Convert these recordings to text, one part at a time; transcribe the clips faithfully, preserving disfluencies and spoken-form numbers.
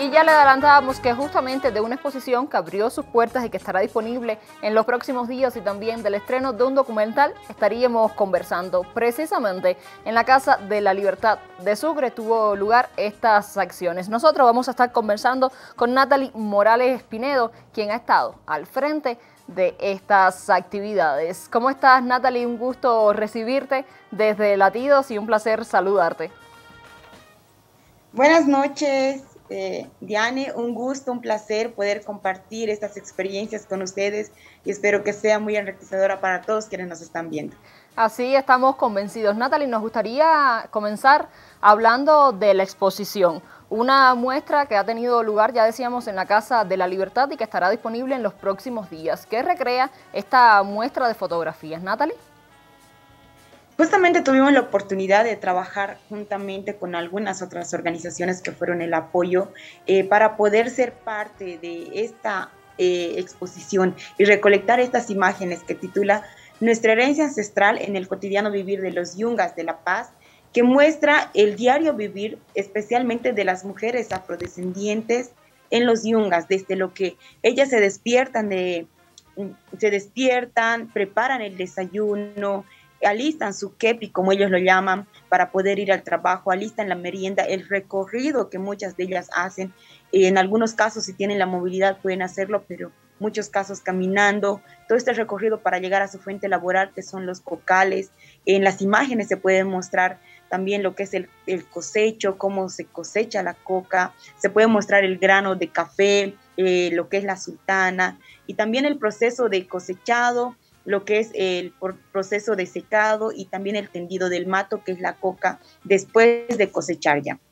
Y ya le adelantábamos que justamente de una exposición que abrió sus puertas y que estará disponible en los próximos días y también del estreno de un documental estaríamos conversando. Precisamente en la Casa de la Libertad de Sucre tuvo lugar estas acciones. Nosotros vamos a estar conversando con Natalie Morales Pinedo, quien ha estado al frente de estas actividades. ¿Cómo estás, Natalie? Un gusto recibirte desde Latidos y un placer saludarte. Buenas noches. Eh, Diane, un gusto, un placer poder compartir estas experiencias con ustedes y espero que sea muy enriquecedora para todos quienes nos están viendo. Así estamos convencidos. Natalie, nos gustaría comenzar hablando de la exposición, una muestra que ha tenido lugar, ya decíamos, en la Casa de la Libertad y que estará disponible en los próximos días. ¿Qué recrea esta muestra de fotografías, Natalie? Justamente tuvimos la oportunidad de trabajar juntamente con algunas otras organizaciones que fueron el apoyo eh, para poder ser parte de esta eh, exposición y recolectar estas imágenes que titula Nuestra herencia ancestral en el cotidiano vivir de los yungas de La Paz, que muestra el diario vivir especialmente de las mujeres afrodescendientes en los yungas, desde lo que ellas se despiertan, de, se despiertan, preparan el desayuno, alistan su kepi, como ellos lo llaman, para poder ir al trabajo, alistan la merienda, el recorrido que muchas de ellas hacen. En algunos casos, si tienen la movilidad, pueden hacerlo, pero muchos casos caminando, todo este recorrido para llegar a su fuente laboral, que son los cocales. En las imágenes se puede mostrar también lo que es el, el cosecho, cómo se cosecha la coca, se puede mostrar el grano de café, eh, lo que es la sultana, y también el proceso de cosechado, lo que es el proceso de secado y también el tendido del mato, que es la coca, después de cosechar ya.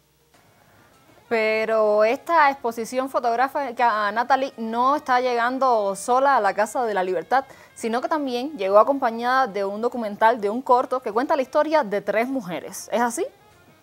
Pero esta exposición fotográfica, Natalie, no está llegando sola a la Casa de la Libertad, sino que también llegó acompañada de un documental, de un corto, que cuenta la historia de tres mujeres. ¿Es así?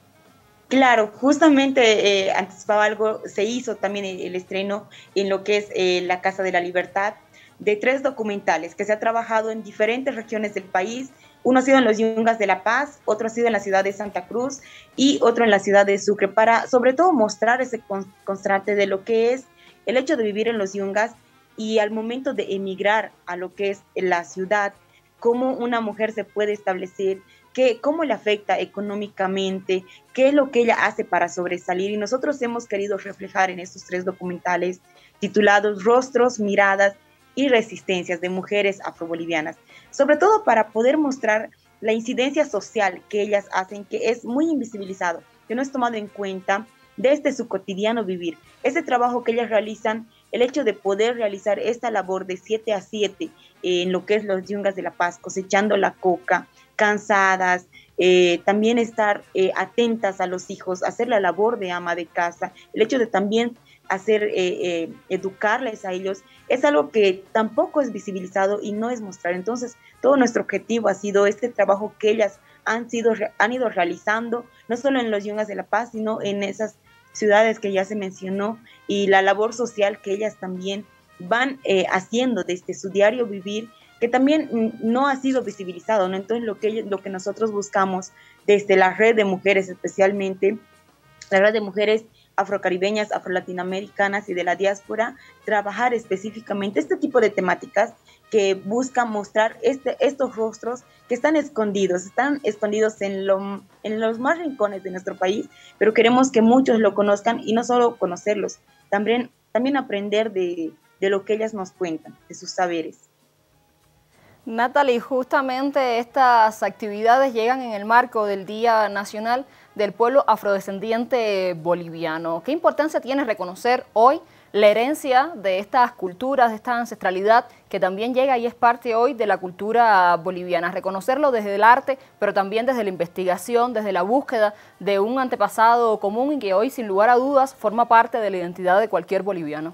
Claro, justamente eh, anticipaba algo, se hizo también el, el estreno en lo que es eh, la Casa de la Libertad, de tres documentales que se ha trabajado en diferentes regiones del país. Uno ha sido en los Yungas de La Paz, otro ha sido en la ciudad de Santa Cruz y otro en la ciudad de Sucre, para sobre todo mostrar ese contraste de lo que es el hecho de vivir en los Yungas y al momento de emigrar a lo que es la ciudad, cómo una mujer se puede establecer, qué, cómo le afecta económicamente, qué es lo que ella hace para sobresalir. Y nosotros hemos querido reflejar en estos tres documentales titulados Rostros, Miradas y Resistencias de Mujeres Afrobolivianas, sobre todo para poder mostrar la incidencia social que ellas hacen, que es muy invisibilizado, que no es tomado en cuenta desde su cotidiano vivir. Ese trabajo que ellas realizan, el hecho de poder realizar esta labor de siete a siete eh, en lo que es los Yungas de La Paz, cosechando la coca, cansadas, eh, también estar eh, atentas a los hijos, hacer la labor de ama de casa, el hecho de también hacer, eh, eh, educarles a ellos, es algo que tampoco es visibilizado y no es mostrar. Entonces, todo nuestro objetivo ha sido este trabajo que ellas han, sido, han ido realizando, no solo en los Yungas de La Paz, sino en esas ciudades que ya se mencionó, y la labor social que ellas también van eh, haciendo desde su diario vivir, que también no ha sido visibilizado, ¿no? Entonces, lo que, lo que nosotros buscamos desde la red de mujeres, especialmente la red de mujeres afrocaribeñas, afrolatinoamericanas y de la diáspora, trabajar específicamente este tipo de temáticas que buscan mostrar este, estos rostros que están escondidos, están escondidos en, lo, en los más rincones de nuestro país, pero queremos que muchos lo conozcan y no solo conocerlos, también, también aprender de, de lo que ellas nos cuentan, de sus saberes. Natalie, justamente estas actividades llegan en el marco del Día Nacional del Pueblo Afrodescendiente Boliviano. ¿Qué importancia tiene reconocer hoy la herencia de estas culturas, de esta ancestralidad que también llega y es parte hoy de la cultura boliviana? Reconocerlo desde el arte, pero también desde la investigación, desde la búsqueda de un antepasado común y que hoy, sin lugar a dudas, forma parte de la identidad de cualquier boliviano.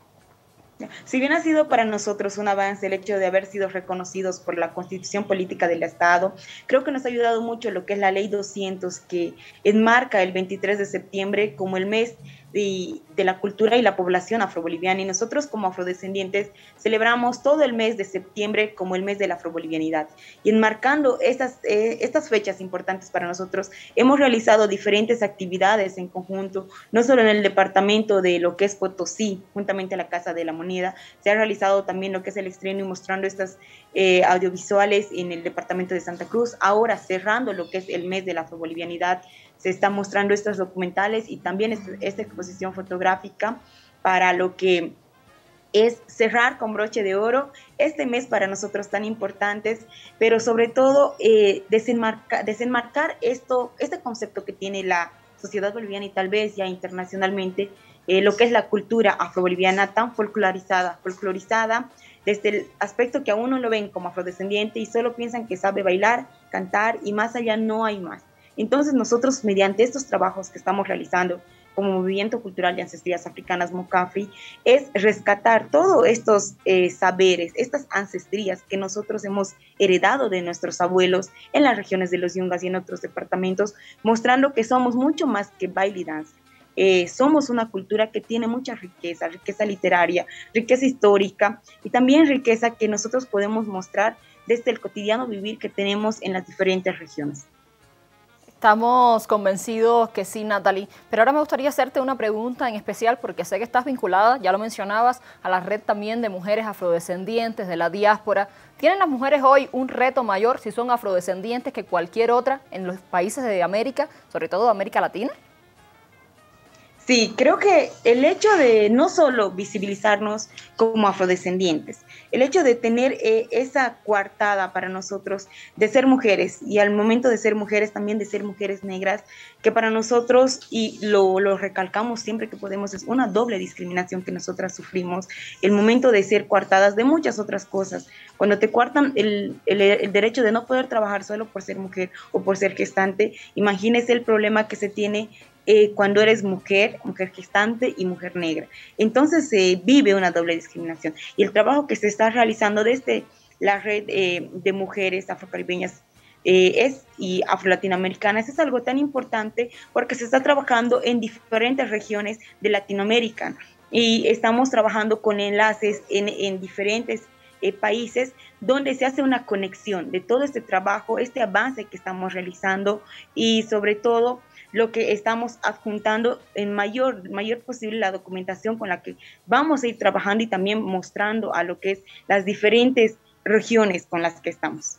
Si bien ha sido para nosotros un avance el hecho de haber sido reconocidos por la Constitución Política del Estado, creo que nos ha ayudado mucho lo que es la Ley doscientos, que enmarca el veintitrés de septiembre como el mes y de la cultura y la población afroboliviana, y nosotros como afrodescendientes celebramos todo el mes de septiembre como el mes de la afrobolivianidad. Y enmarcando estas, eh, estas fechas importantes para nosotros, hemos realizado diferentes actividades en conjunto, no solo en el departamento de lo que es Potosí, juntamente a la Casa de la Moneda, se ha realizado también lo que es el estreno y mostrando estas eh, audiovisuales en el departamento de Santa Cruz. Ahora, cerrando lo que es el mes de la afrobolivianidad, se están mostrando estos documentales y también esta, esta exposición fotográfica para lo que es cerrar con broche de oro este mes para nosotros tan importantes, pero sobre todo eh, desenmarca, desenmarcar esto, este concepto que tiene la sociedad boliviana y tal vez ya internacionalmente, eh, lo que es la cultura afroboliviana tan folclorizada, folclorizada desde el aspecto que a uno lo ven como afrodescendiente y solo piensan que sabe bailar, cantar y más allá no hay más. Entonces nosotros, mediante estos trabajos que estamos realizando como Movimiento Cultural de Ancestrías Africanas MOCAFRI, es rescatar todos estos eh, saberes, estas ancestrías que nosotros hemos heredado de nuestros abuelos en las regiones de los Yungas y en otros departamentos, mostrando que somos mucho más que baile y danza. Eh, somos una cultura que tiene mucha riqueza, riqueza literaria, riqueza histórica y también riqueza que nosotros podemos mostrar desde el cotidiano vivir que tenemos en las diferentes regiones. Estamos convencidos que sí, Natalie, pero ahora me gustaría hacerte una pregunta en especial porque sé que estás vinculada, ya lo mencionabas, a la red también de mujeres afrodescendientes de la diáspora. ¿Tienen las mujeres hoy un reto mayor si son afrodescendientes que cualquier otra en los países de América, sobre todo de América Latina? Sí, creo que el hecho de no solo visibilizarnos como afrodescendientes, el hecho de tener eh, esa coartada para nosotros de ser mujeres y al momento de ser mujeres también de ser mujeres negras, que para nosotros, y lo, lo recalcamos siempre que podemos, es una doble discriminación que nosotras sufrimos, el momento de ser coartadas de muchas otras cosas. Cuando te coartan el, el, el derecho de no poder trabajar solo por ser mujer o por ser gestante, imagínese el problema que se tiene Eh, cuando eres mujer, mujer gestante y mujer negra. Entonces se eh, vive una doble discriminación. Y el trabajo que se está realizando desde la red eh, de mujeres afrocaribeñas eh, es, y afro-latinoamericanas es algo tan importante porque se está trabajando en diferentes regiones de Latinoamérica y estamos trabajando con enlaces en, en diferentes eh, países donde se hace una conexión de todo este trabajo, este avance que estamos realizando y sobre todo lo que estamos adjuntando en mayor, mayor posible la documentación con la que vamos a ir trabajando y también mostrando a lo que es las diferentes regiones con las que estamos.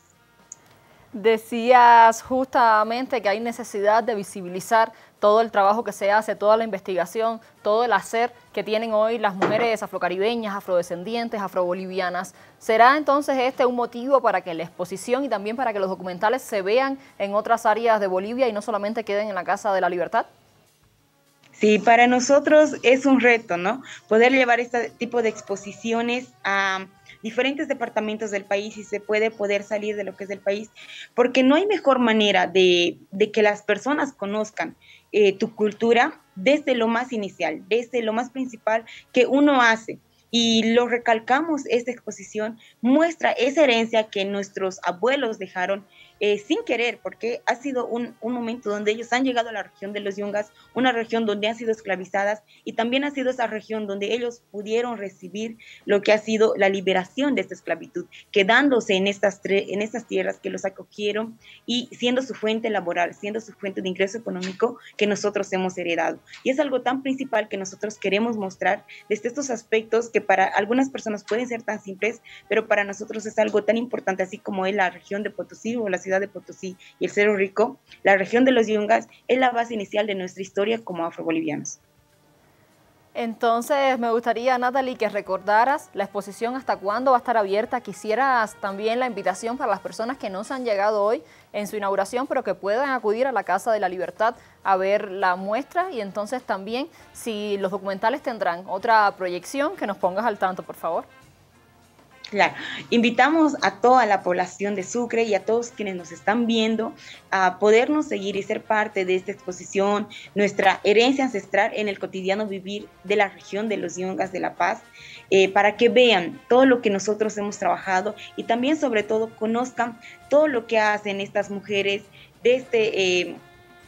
Decías justamente que hay necesidad de visibilizar todo el trabajo que se hace, toda la investigación, todo el hacer que tienen hoy las mujeres afrocaribeñas, afrodescendientes, afrobolivianas. ¿Será entonces este un motivo para que la exposición y también para que los documentales se vean en otras áreas de Bolivia y no solamente queden en la Casa de la Libertad? Sí, para nosotros es un reto, ¿no? Poder llevar este tipo de exposiciones a diferentes departamentos del país y se puede poder salir de lo que es el país, porque no hay mejor manera de, de que las personas conozcan eh, tu cultura desde lo más inicial, desde lo más principal que uno hace. Y lo recalcamos, esta exposición muestra esa herencia que nuestros abuelos dejaron eh, sin querer, porque ha sido un, un momento donde ellos han llegado a la región de los Yungas, una región donde han sido esclavizadas y también ha sido esa región donde ellos pudieron recibir lo que ha sido la liberación de esta esclavitud, quedándose en estas, en estas tierras que los acogieron y siendo su fuente laboral, siendo su fuente de ingreso económico que nosotros hemos heredado. Y es algo tan principal que nosotros queremos mostrar desde estos aspectos que para algunas personas pueden ser tan simples, pero para nosotros es algo tan importante, así como es la región de Potosí o la ciudad de Potosí y el Cerro Rico. La región de los Yungas es la base inicial de nuestra historia como afrobolivianos. Entonces me gustaría, Natalie, que recordaras la exposición hasta cuándo va a estar abierta. Quisieras también la invitación para las personas que no se han llegado hoy en su inauguración, pero que puedan acudir a la Casa de la Libertad a ver la muestra y entonces también si los documentales tendrán otra proyección, que nos pongas al tanto, por favor. Claro, invitamos a toda la población de Sucre y a todos quienes nos están viendo a podernos seguir y ser parte de esta exposición, nuestra herencia ancestral en el cotidiano vivir de la región de los Yungas de La Paz, eh, para que vean todo lo que nosotros hemos trabajado y también sobre todo conozcan todo lo que hacen estas mujeres desde... Eh,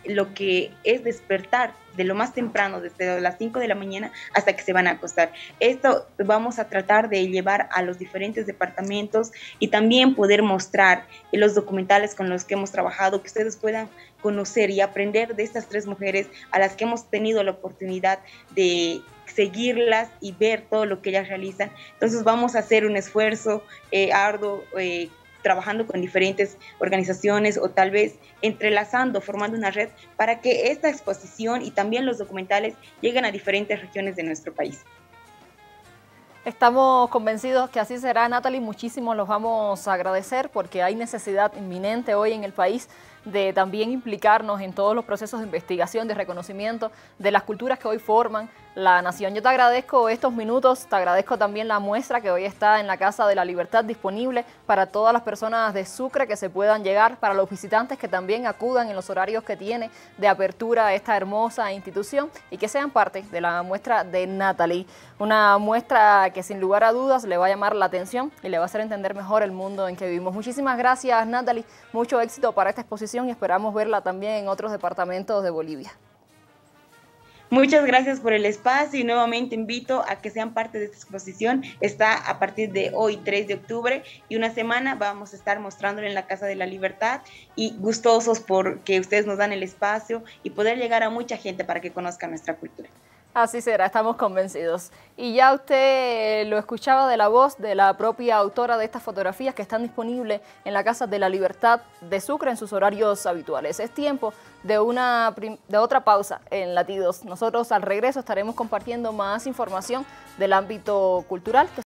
lo que es despertar de lo más temprano, desde las cinco de la mañana hasta que se van a acostar. Esto vamos a tratar de llevar a los diferentes departamentos y también poder mostrar los documentales con los que hemos trabajado, que ustedes puedan conocer y aprender de estas tres mujeres a las que hemos tenido la oportunidad de seguirlas y ver todo lo que ellas realizan. Entonces vamos a hacer un esfuerzo eh, arduo, eh, trabajando con diferentes organizaciones o tal vez entrelazando, formando una red para que esta exposición y también los documentales lleguen a diferentes regiones de nuestro país. Estamos convencidos que así será, Natalie. Muchísimo los vamos a agradecer porque hay necesidad inminente hoy en el país de también implicarnos en todos los procesos de investigación, de reconocimiento de las culturas que hoy forman la nación. Yo te agradezco estos minutos, te agradezco también la muestra que hoy está en la Casa de la Libertad disponible para todas las personas de Sucre que se puedan llegar, para los visitantes que también acudan en los horarios que tiene de apertura a esta hermosa institución y que sean parte de la muestra de Natalie. Una muestra que sin lugar a dudas le va a llamar la atención y le va a hacer entender mejor el mundo en que vivimos. Muchísimas gracias, Natalie. Mucho éxito para esta exposición y esperamos verla también en otros departamentos de Bolivia. Muchas gracias por el espacio y nuevamente invito a que sean parte de esta exposición. Está a partir de hoy, tres de octubre, y una semana vamos a estar mostrándolo en la Casa de la Libertad y gustosos porque ustedes nos dan el espacio y poder llegar a mucha gente para que conozca nuestra cultura. Así será, estamos convencidos. Y ya usted lo escuchaba de la voz de la propia autora de estas fotografías que están disponibles en la Casa de la Libertad de Sucre en sus horarios habituales. Es tiempo de, una, de otra pausa en Latidos. Nosotros al regreso estaremos compartiendo más información del ámbito cultural.